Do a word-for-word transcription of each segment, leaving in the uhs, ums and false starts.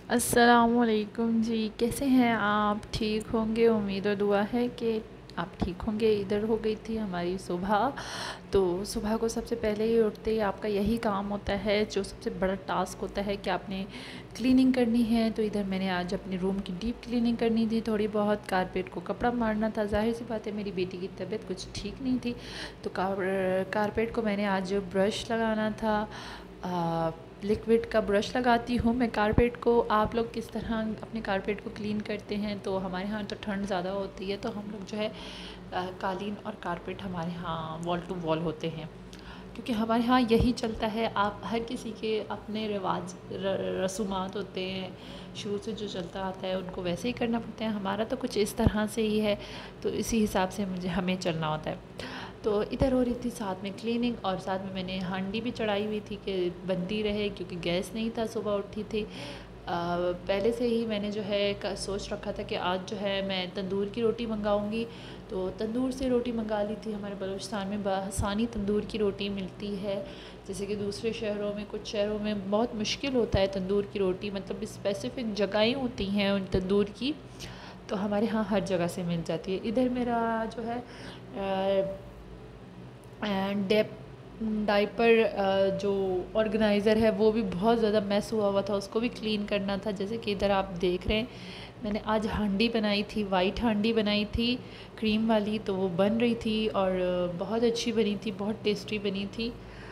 अस्सलामुअलैकुम जी, कैसे हैं आप? ठीक होंगे, उम्मीद और दुआ है कि आप ठीक होंगे। इधर हो गई थी हमारी सुबह। तो सुबह को सबसे पहले ही उठते ही आपका यही काम होता है, जो सबसे बड़ा टास्क होता है कि आपने क्लीनिंग करनी है। तो इधर मैंने आज अपने रूम की डीप क्लीनिंग करनी थी, थोड़ी बहुत कारपेट को कपड़ा मारना था। जाहिर सी बात है, मेरी बेटी की तबीयत कुछ ठीक नहीं थी, तो कारपेट को मैंने आज ब्रश लगाना था। आ, लिक्विड का ब्रश लगाती हूँ मैं कारपेट को। आप लोग किस तरह अपने कारपेट को क्लीन करते हैं? तो हमारे यहाँ तो ठंड ज़्यादा होती है, तो हम लोग जो है कालीन और कारपेट हमारे यहाँ वॉल टू वॉल होते हैं, क्योंकि हमारे यहाँ यही चलता है। आप हर किसी के अपने रिवाज रसूमात होते हैं, शुरू से जो चलता आता है उनको वैसे ही करना पड़ता है। हमारा तो कुछ इस तरह से ही है, तो इसी हिसाब से मुझे हमें चलना होता है। तो इधर हो रही थी साथ में क्लीनिंग, और साथ में मैंने हांडी भी चढ़ाई हुई थी कि बनती रहे, क्योंकि गैस नहीं था। सुबह उठी थी, आ, पहले से ही मैंने जो है सोच रखा था कि आज जो है मैं तंदूर की रोटी मंगाऊंगी। तो तंदूर से रोटी मंगा ली थी। हमारे बलूचिस्तान में बआसानी तंदूर की रोटी मिलती है, जैसे कि दूसरे शहरों में, कुछ शहरों में बहुत मुश्किल होता है तंदूर की रोटी, मतलब स्पेसिफ़िक जगहें होती हैं उन तंदूर की। तो हमारे यहाँ हर जगह से मिल जाती है। इधर मेरा जो है डेप डाइपर जो ऑर्गेनाइज़र है वो भी बहुत ज़्यादा मैस हुआ हुआ था, उसको भी क्लीन करना था। जैसे कि इधर आप देख रहे हैं, मैंने आज हांडी बनाई थी, वाइट हांडी बनाई थी क्रीम वाली, तो वो बन रही थी और बहुत अच्छी बनी थी, बहुत टेस्टी बनी थी।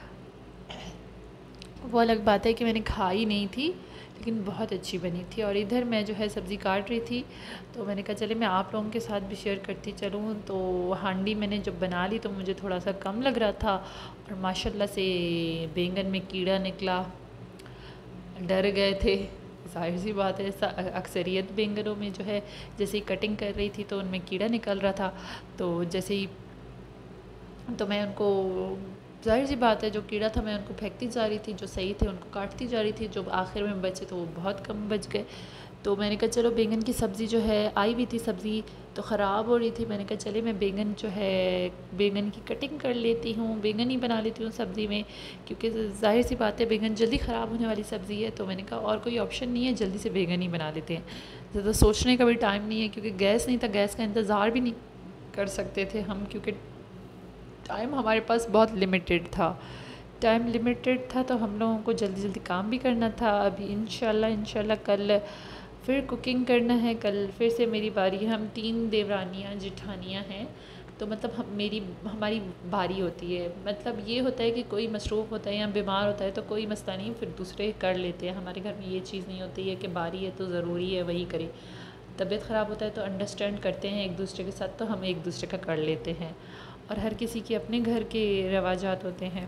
वो अलग बात है कि मैंने खाई नहीं थी, लेकिन बहुत अच्छी बनी थी। और इधर मैं जो है सब्ज़ी काट रही थी, तो मैंने कहा चले मैं आप लोगों के साथ भी शेयर करती चलूँ। तो हांडी मैंने जब बना ली तो मुझे थोड़ा सा कम लग रहा था, और माशाल्लाह से बैंगन में कीड़ा निकला, डर गए थे। ज़ाहिर सी बात है, अक्सरियत बैंगनों में जो है जैसे ही कटिंग कर रही थी तो उनमें कीड़ा निकल रहा था। तो जैसे ही तो मैं उनको, ज़ाहिर सी बात है, जो कीड़ा था मैं उनको फेंकती जा रही थी, जो सही थे उनको काटती जा रही थी। जो आखिर में बचे तो वो बहुत कम बच गए। तो मैंने कहा चलो बैंगन की सब्ज़ी जो है, आई हुई थी सब्ज़ी तो ख़राब हो रही थी, मैंने कहा चले मैं बैंगन जो है बैंगन की कटिंग कर लेती हूँ, बैंगन ही बना लेती हूँ सब्ज़ी में, क्योंकि ज़ाहिर सी बात है बैंगन जल्दी ख़राब होने वाली सब्ज़ी है। तो मैंने कहा और कोई ऑप्शन नहीं है, जल्दी से बैंगन ही बना लेते हैं। ज़्यादा सोचने का भी टाइम नहीं है, क्योंकि गैस नहीं था, गैस का इंतज़ार भी नहीं कर सकते थे हम, क्योंकि टाइम हमारे पास बहुत लिमिटेड था। टाइम लिमिटेड था तो हम लोगों को जल्दी जल्दी काम भी करना था। अभी इंशाल्लाह इंशाल्लाह कल फिर कुकिंग करना है, कल फिर से मेरी बारी है। हम तीन देवरानियाँ जिठानियाँ हैं, तो मतलब हम मेरी हमारी बारी होती है। मतलब ये होता है कि कोई मसरूफ़ होता है या बीमार होता है तो कोई मसला नहीं, फिर दूसरे कर लेते हैं। हमारे घर में ये चीज़ नहीं होती है कि बारी है तो ज़रूरी है वही करे। तबीयत ख़राब होता है तो अंडरस्टैंड करते हैं एक दूसरे के साथ, तो हम एक दूसरे का कर लेते हैं। और हर किसी के अपने घर के रवाजात होते हैं।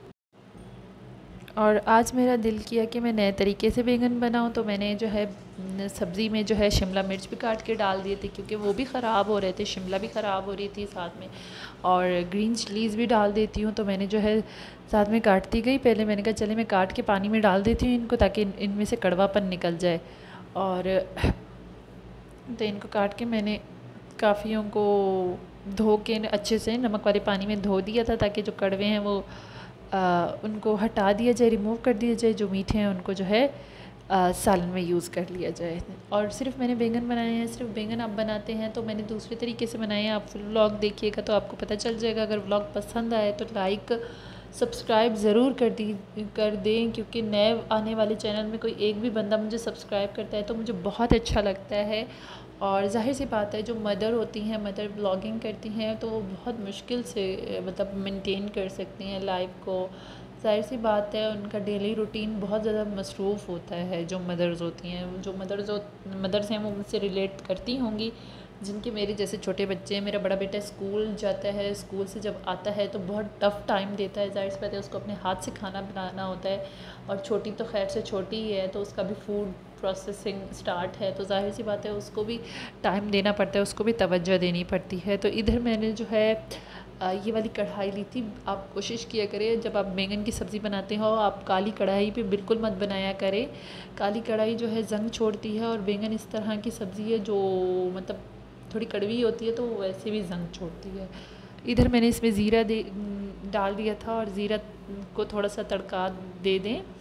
और आज मेरा दिल किया कि मैं नए तरीके से बैंगन बनाऊं, तो मैंने जो है सब्ज़ी में जो है शिमला मिर्च भी काट के डाल दिए थे, क्योंकि वो भी ख़राब हो रहे थे, शिमला भी ख़राब हो रही थी साथ में। और ग्रीन चिलीज़ भी डाल देती हूँ, तो मैंने जो है साथ में काटती गई। पहले मैंने कहा चले मैं काट के पानी में डाल देती हूँ इनको, ताकि इनमें से कड़वापन निकल जाए। और तो इनको काट के मैंने काफ़ियों को धो के अच्छे से नमक वाले पानी में धो दिया था, ताकि जो कड़वे हैं वो आ, उनको हटा दिया जाए, रिमूव कर दिया जाए। जो मीठे हैं उनको जो है सालन में यूज़ कर लिया जाए। और सिर्फ मैंने बैंगन बनाए हैं, सिर्फ बैंगन आप बनाते हैं तो मैंने दूसरे तरीके से बनाए हैं। आप फुल व्लॉग देखिएगा तो आपको पता चल जाएगा। अगर व्लॉग पसंद आए तो लाइक सब्सक्राइब ज़रूर कर दी कर दें, क्योंकि नए आने वाले चैनल में कोई एक भी बंदा मुझे सब्सक्राइब करता है तो मुझे बहुत अच्छा लगता है। और ज़ाहिर सी बात है, जो मदर होती हैं, मदर ब्लॉगिंग करती हैं, तो वो बहुत मुश्किल से मतलब मेंटेन कर सकती हैं लाइफ को। ज़ाहिर सी बात है, उनका डेली रूटीन बहुत ज़्यादा मसरूफ़ होता है। जो मदर्स होती हैं, जो मदर्स मदर्स हैं वो मुझसे रिलेट करती होंगी, जिनके मेरे जैसे छोटे बच्चे हैं। मेरा बड़ा बेटा स्कूल जाता है, स्कूल से जब आता है तो बहुत टफ़ टाइम देता है। ज़ाहिर सी बात है, उसको अपने हाथ से खाना बनाना होता है। और छोटी तो खैर से छोटी ही है, तो उसका भी फूड प्रोसेसिंग स्टार्ट है, तो ज़ाहिर सी बात है उसको भी टाइम देना पड़ता है, उसको भी तवज्जो देनी पड़ती है। तो इधर मैंने जो है ये वाली कढ़ाई ली थी। आप कोशिश किया करें जब आप बैंगन की सब्ज़ी बनाते हो, आप काली कढ़ाई पे बिल्कुल मत बनाया करें। काली कढ़ाई जो है जंग छोड़ती है, और बैंगन इस तरह की सब्ज़ी है जो मतलब थोड़ी कड़वी होती है, तो वैसे भी जंग छोड़ती है। इधर मैंने इसमें ज़ीरा दे डाल दिया था, और ज़ीरा को थोड़ा सा तड़का दे दें।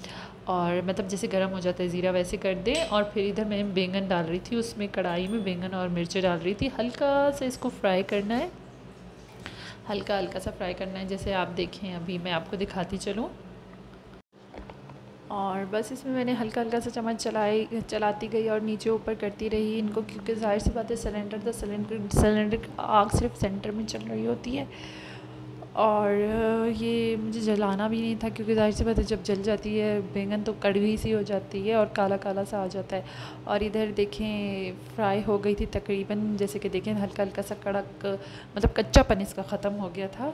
और मतलब जैसे गर्म हो जाता है ज़ीरा वैसे कर दें। और फिर इधर मैं बैंगन डाल रही थी, उसमें कढ़ाई में बैंगन और मिर्ची डाल रही थी। हल्का सा इसको फ्राई करना है, हल्का हल्का सा फ्राई करना है, जैसे आप देखें अभी मैं आपको दिखाती चलूँ। और बस इसमें मैंने हल्का हल्का सा चम्मच चलाई चलाती गई और नीचे ऊपर करती रही इनको, क्योंकि ज़ाहिर सी बात है सिलेंडर तो सिलेंडर सिलेंडर की आग सिर्फ सेंटर में चल रही होती है। और ये मुझे जलाना भी नहीं था, क्योंकि ज़ाहिर सी बात है जब जल जाती है बैंगन तो कड़वी सी हो जाती है और काला काला सा आ जाता है। और इधर देखें फ्राई हो गई थी तकरीबन, जैसे कि देखें हल्का हल्का सा कड़क, मतलब कच्चापन इसका ख़त्म हो गया था।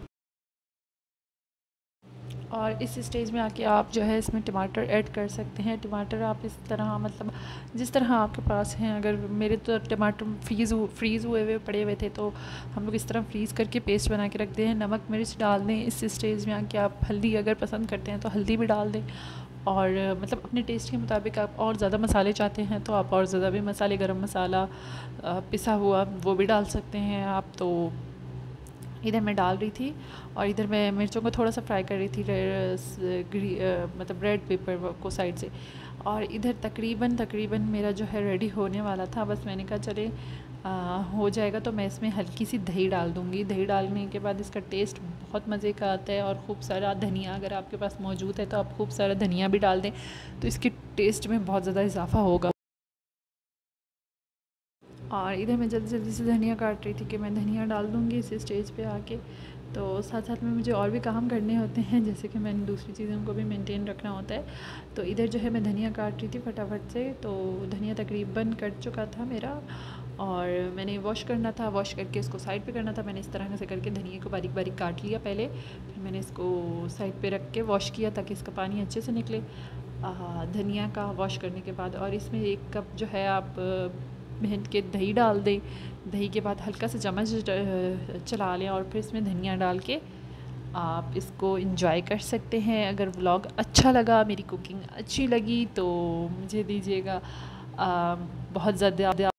और इस स्टेज में आके आप जो है इसमें टमाटर ऐड कर सकते हैं। टमाटर आप इस तरह, मतलब जिस तरह आपके पास हैं, अगर मेरे तो टमाटर फ्रीज़ फ्रीज़ हुए हुए पड़े हुए थे तो हम लोग इस तरह फ्रीज़ करके पेस्ट बना के रखते हैं। नमक मिर्च डाल दें। इस स्टेज में आके आप हल्दी अगर पसंद करते हैं तो हल्दी भी डाल दें। और मतलब अपने टेस्ट के मुताबिक आप और ज़्यादा मसाले चाहते हैं तो आप और ज़्यादा भी मसाले, गरम मसाला पिसा हुआ वो भी डाल सकते हैं आप। तो इधर मैं डाल रही थी और इधर मैं मिर्चों को थोड़ा सा फ्राई कर रही थी, ग्री मतलब रेड पेपर को साइड से। और इधर तकरीबन तकरीबन मेरा जो है रेडी होने वाला था, बस मैंने कहा चले आ, हो जाएगा तो मैं इसमें हल्की सी दही डाल दूँगी। दही डालने के बाद इसका टेस्ट बहुत मज़े का आता है। और खूब सारा धनिया अगर आपके पास मौजूद है तो आप खूब सारा धनिया भी डाल दें, तो इसके टेस्ट में बहुत ज़्यादा इजाफा होगा। और इधर मैं जल्दी जल्दी से धनिया काट रही थी कि मैं धनिया डाल दूँगी इस स्टेज पे आके। तो साथ साथ में मुझे और भी काम करने होते हैं, जैसे कि मैंने दूसरी चीज़ों को भी मेंटेन रखना होता है। तो इधर जो है मैं धनिया काट रही थी फटाफट से। तो धनिया तकरीबन कट चुका था मेरा और मैंने वॉश करना था, वॉश करके इसको साइड पे करना था। मैंने इस तरह से करके धनिया को बारीक बारीक काट लिया पहले, फिर मैंने इसको साइड पे रख के वॉश किया ताकि इसका पानी अच्छे से निकले धनिया का वॉश करने के बाद। और इसमें एक कप जो है आप भून के दही डाल दें। दही के बाद हल्का सा चम्मच चला लें और फिर इसमें धनिया डाल के आप इसको एंजॉय कर सकते हैं। अगर व्लॉग अच्छा लगा, मेरी कुकिंग अच्छी लगी तो मुझे दीजिएगा बहुत ज़्यादा